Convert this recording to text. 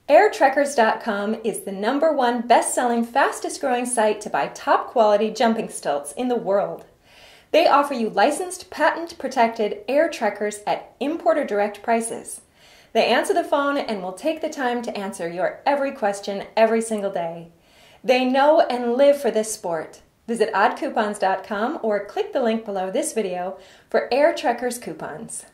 AirTrekkers.com is the #1 best-selling, fastest-growing site to buy top-quality jumping stilts in the world. They offer you licensed, patent-protected air trekkers at importer direct prices. They answer the phone and will take the time to answer your every question every single day. They know and live for this sport. Visit oddcoupons.com or click the link below this video for Air Trekkers coupons.